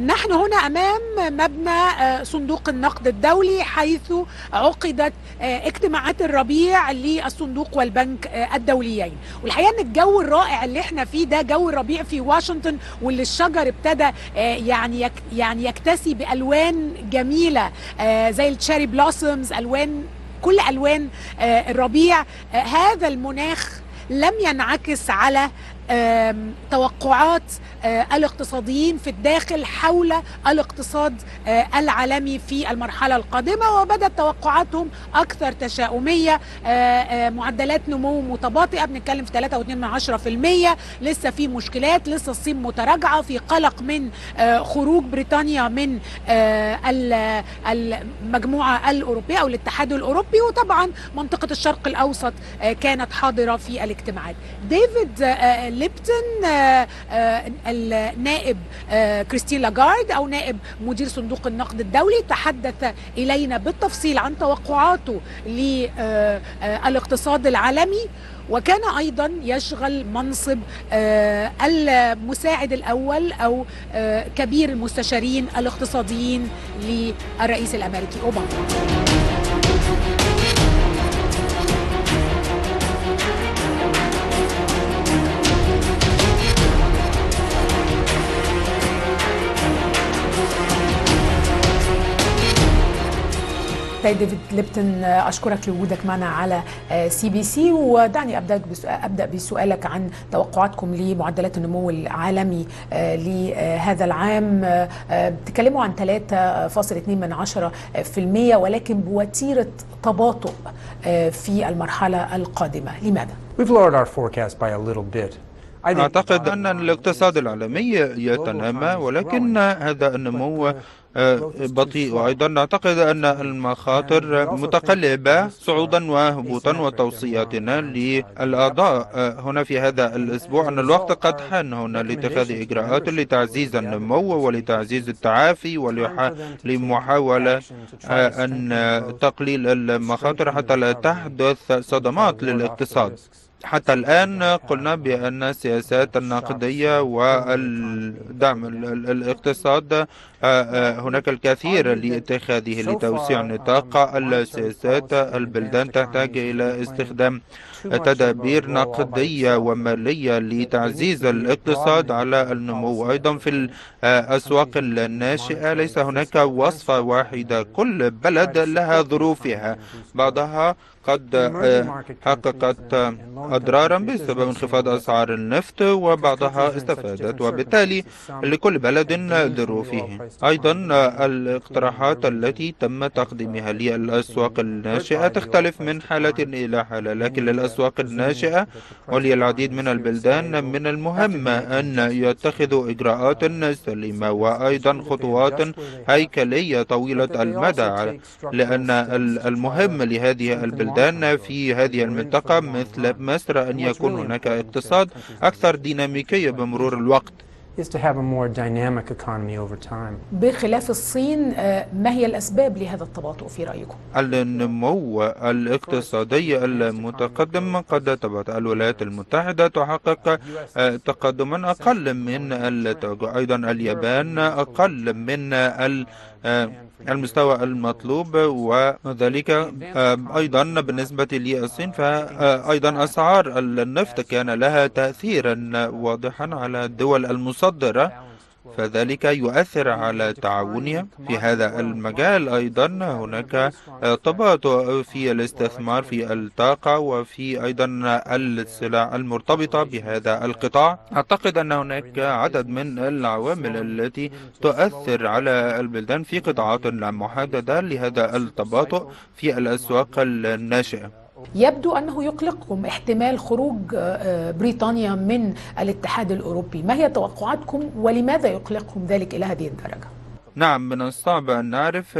نحن هنا أمام مبنى صندوق النقد الدولي، حيث عقدت اجتماعات الربيع للصندوق والبنك الدوليين. والحقيقة أن الجو الرائع اللي احنا فيه ده جو الربيع في واشنطن، واللي الشجر ابتدى يعني يكتسي بألوان جميلة زي التشيري بلوسومز، كل ألوان الربيع. هذا المناخ لم ينعكس على توقعات الاقتصاديين في الداخل حول الاقتصاد العالمي في المرحلة القادمة، وبدت توقعاتهم أكثر تشاؤمية. معدلات نمو متباطئة، بنتكلم في 3.2%. لسه في مشكلات، لسه الصين متراجعة، في قلق من خروج بريطانيا من المجموعة الأوروبية أو الاتحاد الأوروبي، وطبعا منطقة الشرق الأوسط كانت حاضرة في الاجتماعات. ديفيد ليبتون النائب كريستين لاغارد أو نائب مدير صندوق النقد الدولي تحدث إلينا بالتفصيل عن توقعاته للاقتصاد العالمي، وكان أيضا يشغل منصب المساعد الأول أو كبير المستشارين الاقتصاديين للرئيس الأمريكي أوباما. ديفيد ليبتون، أشكرك لوجودك معنا على CBC. ودعني أبدأ بسؤالك عن توقعاتكم لمعدلات النمو العالمي لهذا العام. بتتكلموا عن 3.2%، ولكن بوتيرة تباطؤ في المرحلة القادمة. لماذا؟ أعتقد أن الاقتصاد العالمي يتنامى، ولكن هذا النمو بطيء. وأيضا أعتقد أن المخاطر متقلبة صعودا وهبوطا. وتوصياتنا للأعضاء هنا في هذا الأسبوع أن الوقت قد حان هنا لاتخاذ إجراءات لتعزيز النمو ولتعزيز التعافي ولمحاولة أن تقليل المخاطر حتى لا تحدث صدمات للاقتصاد. حتى الآن قلنا بأن السياسات النقدية والدعم الاقتصاد هناك الكثير لاتخاذه لتوسيع نطاق السياسات. البلدان تحتاج إلى استخدام تدابير نقدية ومالية لتعزيز الاقتصاد على النمو. أيضا في الأسواق الناشئة ليس هناك وصفة واحدة، كل بلد لها ظروفها. بعضها قد حققت أضرارا بسبب انخفاض أسعار النفط، وبعضها استفادت، وبالتالي لكل بلد ظروفه. أيضا الاقتراحات التي تم تقديمها للأسواق الناشئة تختلف من حالة إلى حالة، لكن للأسواق الناشئة وللعديد من البلدان من المهم أن يتخذوا إجراءات سليمة وأيضا خطوات هيكلية طويلة المدى، لأن المهم لهذه البلدان في هذه المنطقة مثل مصر أن يكون هناك اقتصاد أكثر ديناميكية بمرور الوقت. بخلاف الصين، ما هي الأسباب لهذا التباطؤ في رأيكم؟ النمو الاقتصادي المتقدم قد تباطأ. الولايات المتحدة تحقق تقدما أقل من التوجه، أيضا اليابان أقل من المستوى المطلوب، وذلك أيضا بالنسبة للصين. فأيضا أسعار النفط كان لها تأثيرا واضحا على الدول المصدرة، فذلك يؤثر على تعاونها في هذا المجال. أيضا هناك تباطؤ في الاستثمار في الطاقة وفي أيضا السلع المرتبطة بهذا القطاع. أعتقد أن هناك عدد من العوامل التي تؤثر على البلدان في قطاعات محددة لهذا التباطؤ في الأسواق الناشئة. يبدو أنه يقلقكم احتمال خروج بريطانيا من الاتحاد الأوروبي. ما هي توقعاتكم ولماذا يقلقكم ذلك إلى هذه الدرجة؟ نعم، من الصعب أن نعرف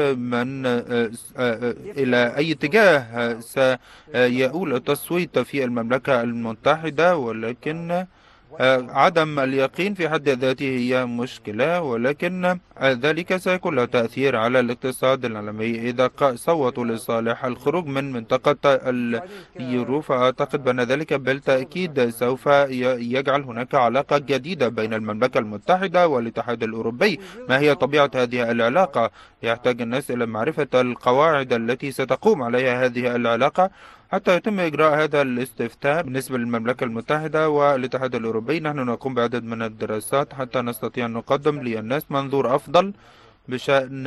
إلى أي اتجاه سيؤول التصويت في المملكة المتحدة، ولكن عدم اليقين في حد ذاته هي مشكلة، ولكن ذلك سيكون له تأثير على الاقتصاد العالمي. إذا صوتوا لصالح الخروج من منطقة اليورو، فأعتقد بأن ذلك بالتأكيد سوف يجعل هناك علاقة جديدة بين المملكة المتحدة والاتحاد الأوروبي. ما هي طبيعة هذه العلاقة؟ يحتاج الناس إلى معرفة القواعد التي ستقوم عليها هذه العلاقة حتى يتم إجراء هذا الاستفتاء بالنسبة للمملكة المتحدة والاتحاد الأوروبي. نحن نقوم بعدد من الدراسات حتى نستطيع أن نقدم للناس منظور أفضل بشأن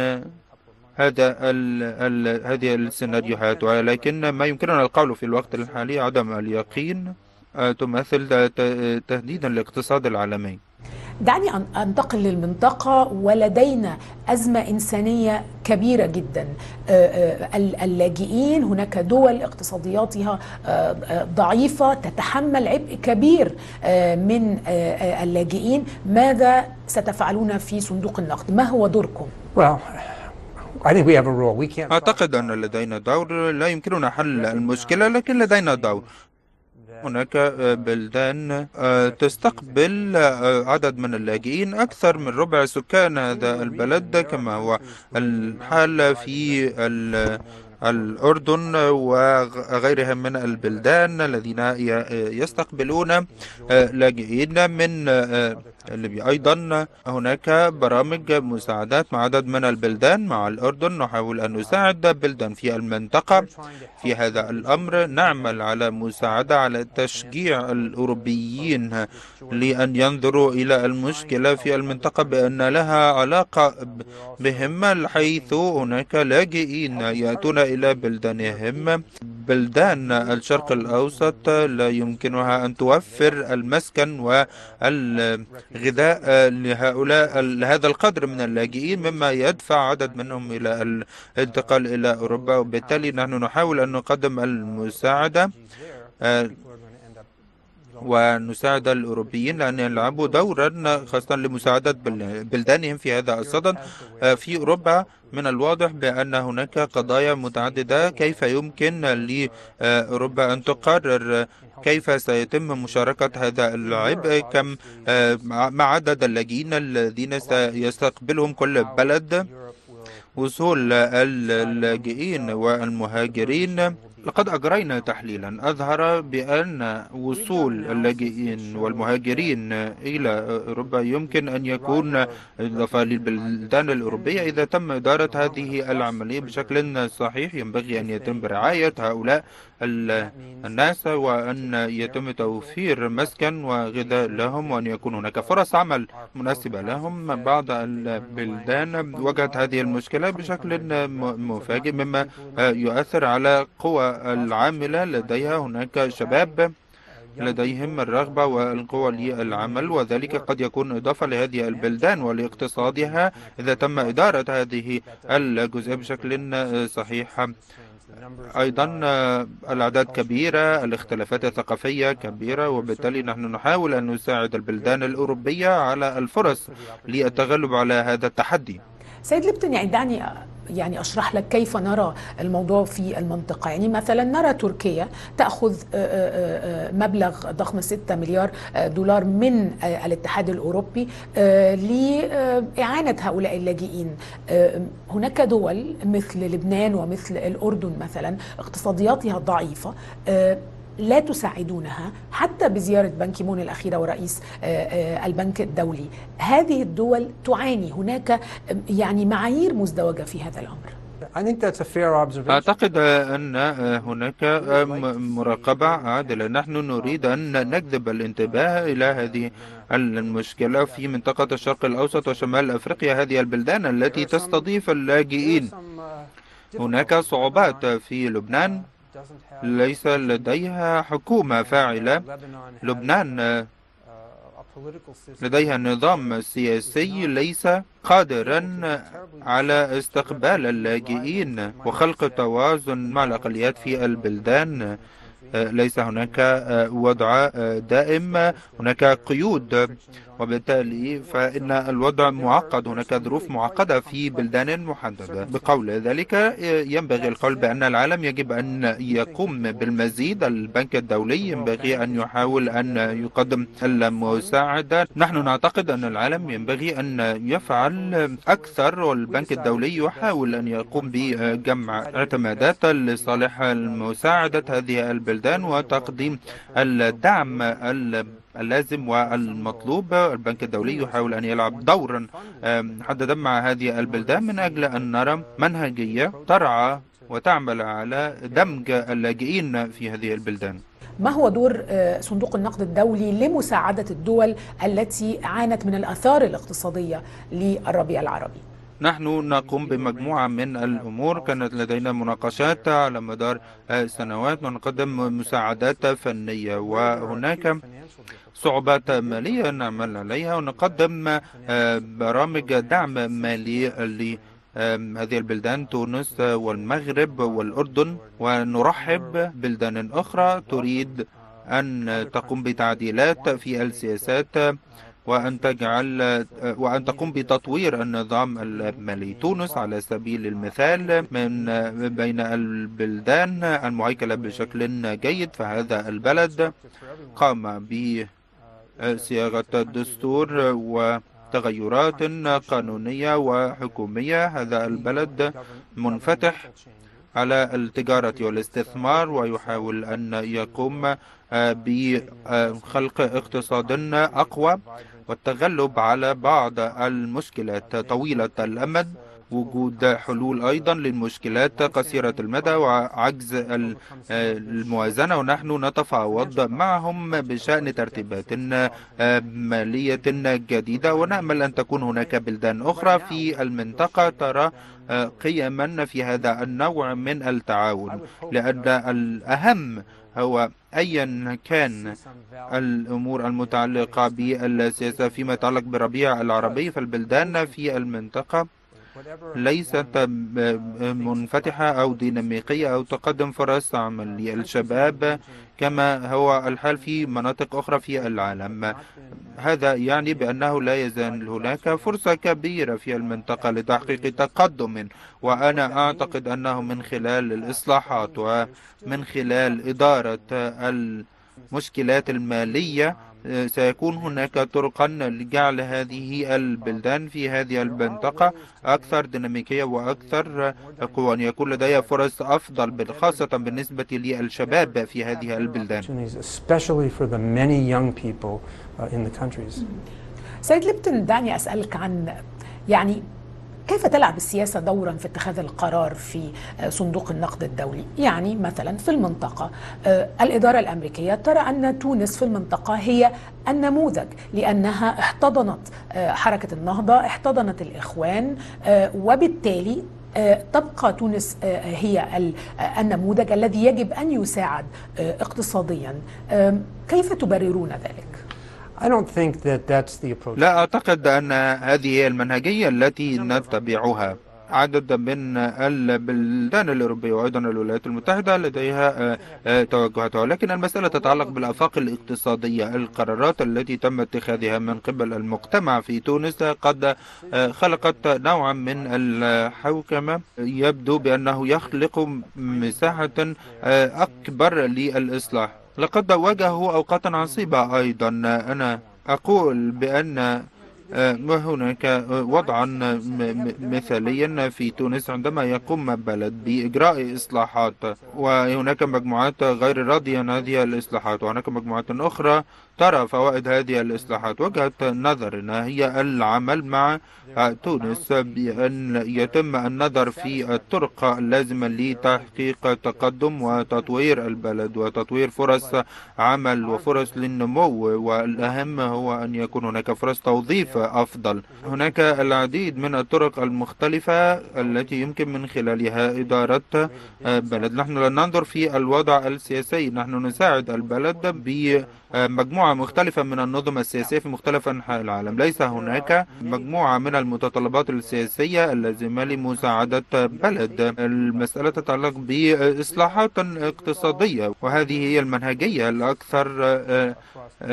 هذه السيناريوهات، ولكن ما يمكننا القول في الوقت الحالي عدم اليقين تمثل تهديدا للاقتصاد العالمي. دعني أنتقل للمنطقة، ولدينا أزمة إنسانية كبيرة جدا. اللاجئين، هناك دول اقتصادياتها ضعيفة تتحمل عبء كبير من اللاجئين. ماذا ستفعلون في صندوق النقد؟ ما هو دوركم؟ أعتقد أن لدينا دور. لا يمكننا حل المشكلة، لكن لدينا دور. هناك بلدان تستقبل عدد من اللاجئين أكثر من ربع سكان هذا البلد، كما هو الحال في الأردن وغيرها من البلدان الذين يستقبلون لاجئين من ليبيا. أيضا هناك برامج مساعدات مع عدد من البلدان. مع الأردن نحاول أن نساعد بلدان في المنطقة في هذا الأمر. نعمل على مساعدة، على تشجيع الأوروبيين لأن ينظروا إلى المشكلة في المنطقة بأن لها علاقة بهم، حيث هناك لاجئين يأتون إلى بلدانهم. بلدان الشرق الأوسط لا يمكنها أن توفر المسكن والغذاء لهؤلاء لهذا القدر من اللاجئين، مما يدفع عدد منهم إلى الانتقال إلى أوروبا. وبالتالي نحن نحاول أن نقدم المساعدة ونساعد الأوروبيين لأن يلعبوا دورا خاصة لمساعدة بلدانهم في هذا الصدد. في أوروبا من الواضح بأن هناك قضايا متعددة. كيف يمكن لأوروبا أن تقرر كيف سيتم مشاركة هذا العبء؟ كم مع عدد اللاجئين الذين سيستقبلهم كل بلد؟ وصول اللاجئين والمهاجرين، لقد أجرينا تحليلا أظهر بأن وصول اللاجئين والمهاجرين إلى أوروبا يمكن أن يكون إضافة للبلدان الأوروبية إذا تم إدارة هذه العملية بشكل صحيح. ينبغي أن يتم برعاية هؤلاء الناس، وأن يتم توفير مسكن وغذاء لهم، وأن يكون هناك فرص عمل مناسبة لهم. بعض البلدان واجهت هذه المشكلة بشكل مفاجئ، مما يؤثر على قوى العاملة لديها. هناك شباب لديهم الرغبة والقوة للعمل، وذلك قد يكون إضافة لهذه البلدان ولاقتصادها إذا تم إدارة هذه الجزئية بشكل صحيح. أيضا الأعداد كبيرة، الاختلافات الثقافية كبيرة، وبالتالي نحن نحاول أن نساعد البلدان الأوروبية على الفرص للتغلب على هذا التحدي. سيد ليبتون، دعني أشرح لك كيف نرى الموضوع في المنطقة. يعني مثلا نرى تركيا تأخذ مبلغ ضخم 6 مليار دولار من الاتحاد الأوروبي لإعانة هؤلاء اللاجئين. هناك دول مثل لبنان ومثل الأردن مثلا اقتصادياتها ضعيفة لا تساعدونها حتى بزيارة بان كي مون الأخيرة ورئيس البنك الدولي. هذه الدول تعاني. هناك معايير مزدوجة في هذا الأمر. أعتقد أن هناك مراقبة عادلة. نحن نريد أن نجذب الانتباه إلى هذه المشكلة في منطقة الشرق الأوسط وشمال أفريقيا، هذه البلدان التي تستضيف اللاجئين. هناك صعوبات في لبنان، ليس لديها حكومة فاعلة. لبنان لديها نظام سياسي ليس قادرا على استقبال اللاجئين وخلق توازن مع الأقليات في البلدان. ليس هناك وضع دائم، هناك قيود. وبالتالي فإن الوضع معقد، هناك ظروف معقدة في بلدان محددة. بقول ذلك ينبغي القول بأن العالم يجب أن يقوم بالمزيد. البنك الدولي ينبغي أن يحاول أن يقدم المساعدة. نحن نعتقد أن العالم ينبغي أن يفعل أكثر، والبنك الدولي يحاول أن يقوم بجمع اعتمادات لصالح مساعدة هذه البلدان وتقديم الدعم اللازم والمطلوب. البنك الدولي يحاول أن يلعب دورا محددا مع هذه البلدان من أجل أن نرى منهجية ترعى وتعمل على دمج اللاجئين في هذه البلدان. ما هو دور صندوق النقد الدولي لمساعدة الدول التي عانت من الآثار الاقتصادية للربيع العربي؟ نحن نقوم بمجموعة من الأمور. كانت لدينا مناقشات على مدار سنوات ونقدم مساعدات فنية، وهناك صعوبات مالية نعمل عليها، ونقدم برامج دعم مالي لهذه البلدان تونس والمغرب والأردن، ونرحب بلدان أخرى تريد أن تقوم بتعديلات في السياسات وأن تقوم بتطوير النظام المالي. تونس على سبيل المثال من بين البلدان المهيكلة بشكل جيد، فهذا البلد قام بصياغة الدستور وتغيرات قانونية وحكومية. هذا البلد منفتح على التجارة والاستثمار، ويحاول أن يقوم بخلق اقتصاد أقوى والتغلب على بعض المشكلات طويلة الأمد، وجود حلول أيضا للمشكلات قصيرة المدى وعجز الموازنة. ونحن نتفاوض معهم بشأن ترتيبات مالية جديدة، ونأمل أن تكون هناك بلدان أخرى في المنطقة ترى قيما في هذا النوع من التعاون، لأن الأهم هو أيا كان الأمور المتعلقة بالسياسة فيما يتعلق بالربيع العربي، فالبلدان في المنطقة ليست منفتحة أو ديناميقية أو تقدم فرص عمل للشباب كما هو الحال في مناطق أخرى في العالم. هذا يعني بأنه لا يزال هناك فرصة كبيرة في المنطقة لتحقيق تقدم، وأنا أعتقد أنه من خلال الإصلاحات ومن خلال إدارة المشكلات المالية سيكون هناك طرقا لجعل هذه البلدان في هذه المنطقة أكثر ديناميكية وأكثر قوة، أن يكون لديها فرص أفضل خاصة بالنسبة للشباب في هذه البلدان. سيد ليبتون، دعني أسألك عن كيف تلعب السياسة دورا في اتخاذ القرار في صندوق النقد الدولي؟ يعني مثلا في المنطقة الإدارة الأمريكية ترى أن تونس في المنطقة هي النموذج، لأنها احتضنت حركة النهضة، احتضنت الإخوان، وبالتالي تبقى تونس هي النموذج الذي يجب أن يساعد اقتصاديا. كيف تبررون ذلك؟ لا أعتقد أن هذه هي المنهجية التي نتبعها. عدد من البلدان الأوروبية وأيضا الولايات المتحدة لديها توجهاتها، ولكن المسألة تتعلق بالآفاق الاقتصادية. القرارات التي تم اتخاذها من قبل المجتمع في تونس قد خلقت نوعا من الحوكمة، يبدو بأنه يخلق مساحة أكبر للإصلاح. لقد واجهوا أوقاتا عصيبة أيضا. أنا أقول بأن هناك وضعا مثاليا في تونس عندما يقوم بلد بإجراء إصلاحات، وهناك مجموعات غير راضية عن هذه الإصلاحات، وهناك مجموعات أخرى ترى فوائد هذه الإصلاحات. وجهة نظرنا هي العمل مع تونس بأن يتم النظر في الطرق اللازمة لتحقيق تقدم وتطوير البلد وتطوير فرص عمل وفرص للنمو، والأهم هو أن يكون هناك فرص توظيف أفضل. هناك العديد من الطرق المختلفة التي يمكن من خلالها إدارة بلد. نحن لا ننظر في الوضع السياسي، نحن نساعد البلد بمجموعة مختلفة من النظم السياسية في مختلف أنحاء العالم. ليس هناك مجموعة من المتطلبات السياسية اللازمة لمساعدة بلد. المسألة تتعلق بإصلاحات اقتصادية، وهذه هي المنهجية الأكثر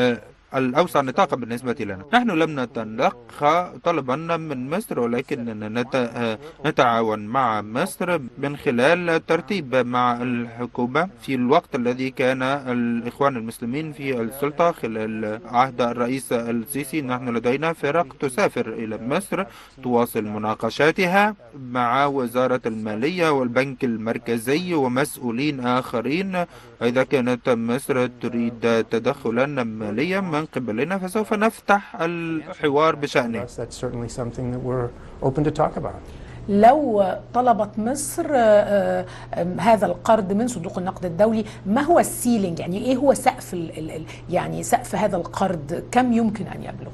الأوسع نطاقا بالنسبة لنا. نحن لم نتلقى طلبا من مصر، ولكننا نتعاون مع مصر من خلال ترتيب مع الحكومة في الوقت الذي كان الإخوان المسلمين في السلطة خلال عهد الرئيس السيسي. نحن لدينا فرق تسافر إلى مصر تواصل مناقشاتها مع وزارة المالية والبنك المركزي ومسؤولين آخرين. إذا كانت مصر تريد تدخلا ماليا من قبلنا فسوف نفتح الحوار بشأنه. لو طلبت مصر هذا القرض من صندوق النقد الدولي، ما هو السيلينج؟ يعني ايه هو سقف يعني سقف هذا القرض، كم يمكن ان يبلغ؟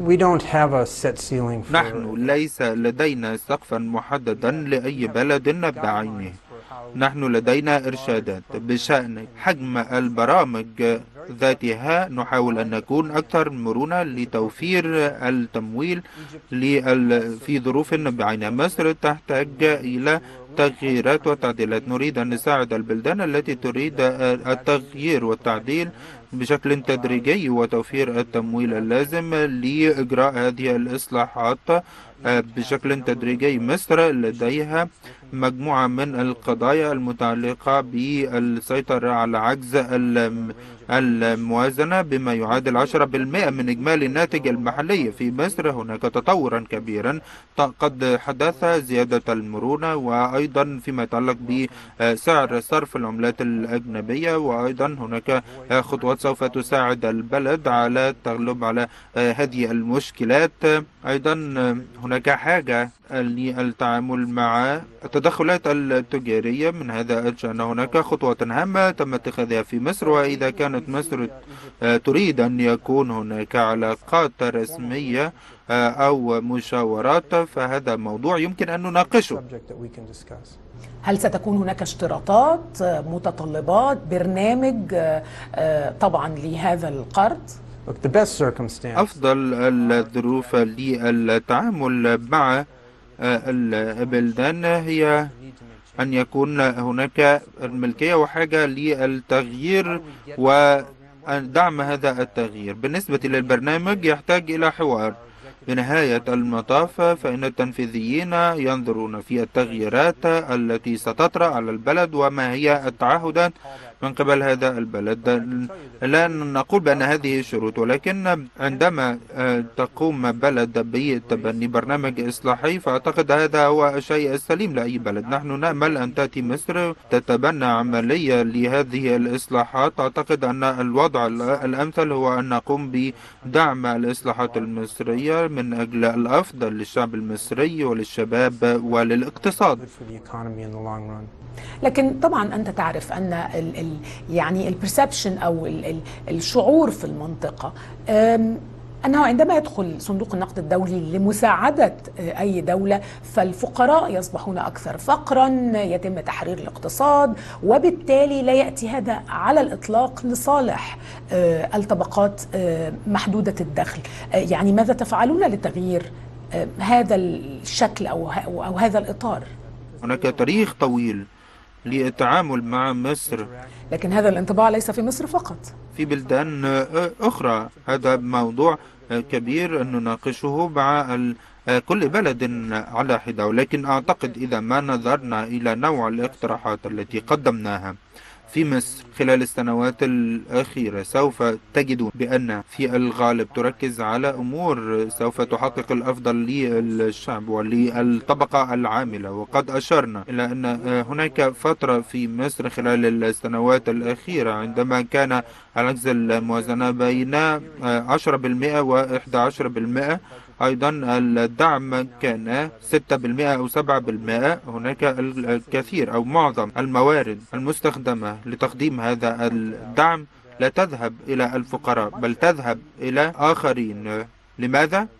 نحن ليس لدينا سقفا محددا لأي بلد بعينه. نحن لدينا إرشادات بشأن حجم البرامج ذاتها. نحاول أن نكون أكثر مرونة لتوفير التمويل في ظروف بعينها. مصر تحتاج إلى تغييرات وتعديلات. نريد أن نساعد البلدان التي تريد التغيير والتعديل بشكل تدريجي وتوفير التمويل اللازم لإجراء هذه الإصلاحات بشكل تدريجي. مصر لديها مجموعة من القضايا المتعلقة بالسيطرة على عجز الموازنة بما يعادل 10% من إجمالي الناتج المحلي في مصر. هناك تطورا كبيرا قد حدث، زيادة المرونة، وأيضا فيما يتعلق بسعر صرف العملات الأجنبية، وأيضا هناك خطوات سوف تساعد البلد على التغلب على هذه المشكلات. أيضا هناك حاجة للتعامل مع التدخلات التجارية من هذا الشأن. هناك خطوات هامة تم اتخاذها في مصر، وإذا كانت مصر تريد أن يكون هناك علاقات رسمية أو مشاورات فهذا موضوع يمكن أن نناقشه. هل ستكون هناك اشتراطات، متطلبات، برنامج طبعا لهذا القرض؟ أفضل الظروف للتعامل مع البلدان هي أن يكون هناك الملكية وحاجة للتغيير ودعم هذا التغيير. بالنسبة للبرنامج يحتاج إلى حوار. بنهاية المطاف فإن التنفيذيين ينظرون في التغييرات التي ستطرأ على البلد وما هي التعهدات من قبل هذا البلد. لا نقول بأن هذه شروط، ولكن عندما تقوم بلد بتبني برنامج إصلاحي فأعتقد هذا هو الشيء السليم لأي بلد. نحن نأمل أن تأتي مصر تتبنى عملية لهذه الإصلاحات. أعتقد أن الوضع الأمثل هو أن نقوم بدعم الإصلاحات المصرية من أجل الأفضل للشعب المصري وللشباب وللاقتصاد. لكن طبعا أنت تعرف أن يعني البرسبشن أو الشعور في المنطقة أنه عندما يدخل صندوق النقد الدولي لمساعدة أي دولة فالفقراء يصبحون أكثر فقرا، يتم تحرير الاقتصاد، وبالتالي لا يأتي هذا على الإطلاق لصالح الطبقات محدودة الدخل. يعني ماذا تفعلون لتغيير هذا الشكل أو هذا الإطار؟ هناك تاريخ طويل للتعامل مع مصر، لكن هذا الانطباع ليس في مصر فقط، في بلدان أخرى. هذا موضوع كبير نناقشه مع كل بلد على حدة، ولكن أعتقد إذا ما نظرنا إلى نوع الاقتراحات التي قدمناها في مصر خلال السنوات الأخيرة سوف تجدون بأن في الغالب تركز على أمور سوف تحقق الأفضل للشعب وللطبقة العاملة. وقد أشرنا إلى أن هناك فترة في مصر خلال السنوات الأخيرة عندما كان عجز الموازنة بين 10% و11%. أيضا الدعم كان 6% أو 7%. هناك الكثير أو معظم الموارد المستخدمة لتقديم هذا الدعم لا تذهب إلى الفقراء بل تذهب إلى آخرين. لماذا؟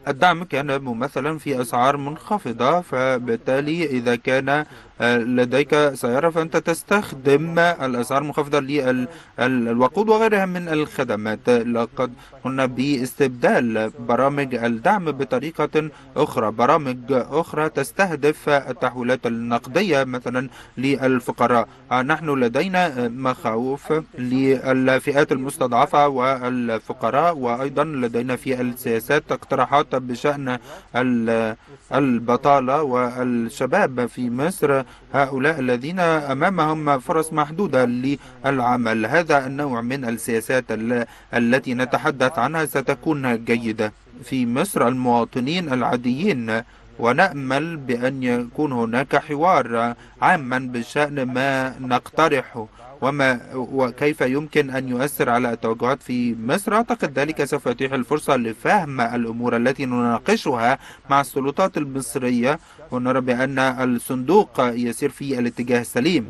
الدعم كان ممثلا في أسعار منخفضة، فبالتالي إذا كان لديك سيارة فأنت تستخدم الأسعار المنخفضة للوقود وغيرها من الخدمات. لقد قمنا باستبدال برامج الدعم بطريقة أخرى، برامج أخرى تستهدف التحويلات النقدية مثلا للفقراء. نحن لدينا مخاوف للفئات المستضعفة والفقراء، وأيضا لدينا في السياسات اقتراحات بشأن البطالة والشباب في مصر، هؤلاء الذين أمامهم فرص محدودة للعمل. هذا النوع من السياسات التي نتحدث عنها ستكون جيدة في مصر المواطنين العاديين، ونأمل بأن يكون هناك حوار عاما بشأن ما نقترحه وكيف يمكن أن يؤثر على التوجهات في مصر. أعتقد ذلك سوف يتيح الفرصة لفهم الأمور التي نناقشها مع السلطات المصرية، ونرى بأن الصندوق يسير في الاتجاه السليم.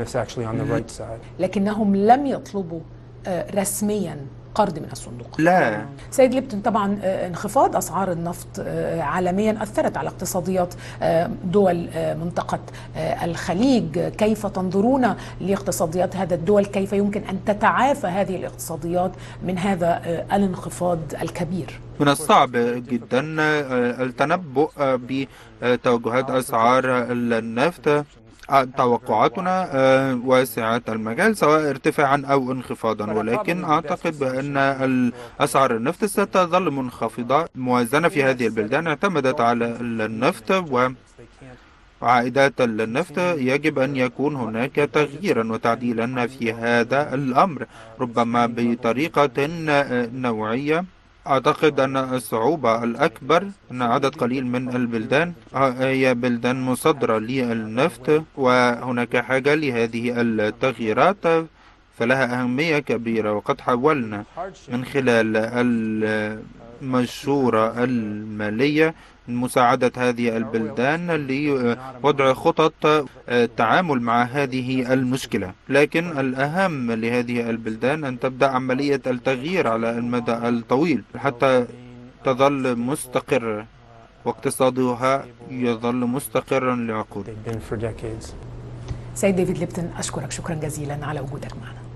لكنهم لم يطلبوا رسميا قرض من الصندوق. لا سيد ليبتون، طبعا انخفاض أسعار النفط عالميا أثرت على اقتصاديات دول منطقة الخليج. كيف تنظرون لاقتصاديات هذا الدول؟ كيف يمكن أن تتعافى هذه الاقتصاديات من هذا الانخفاض الكبير؟ من الصعب جدا التنبؤ بتوجهات أسعار النفط. توقعاتنا واسعة المجال سواء ارتفاعا أو انخفاضا، ولكن أعتقد بأن أسعار النفط ستظل منخفضة. موازنة في هذه البلدان اعتمدت على النفط وعائدات النفط. يجب أن يكون هناك تغييرا وتعديلا في هذا الأمر، ربما بطريقة نوعية. أعتقد أن الصعوبة الأكبر أن عدد قليل من البلدان هي بلدان مصدرة للنفط، وهناك حاجة لهذه التغييرات، فلها أهمية كبيرة. وقد حاولنا من خلال المشورة المالية مساعدة هذه البلدان لوضع خطط التعامل مع هذه المشكلة، لكن الأهم لهذه البلدان أن تبدأ عملية التغيير على المدى الطويل حتى تظل مستقرة واقتصادها يظل مستقرا لعقود. سيد ديفيد ليبتون، أشكرك شكرا جزيلا على وجودك معنا.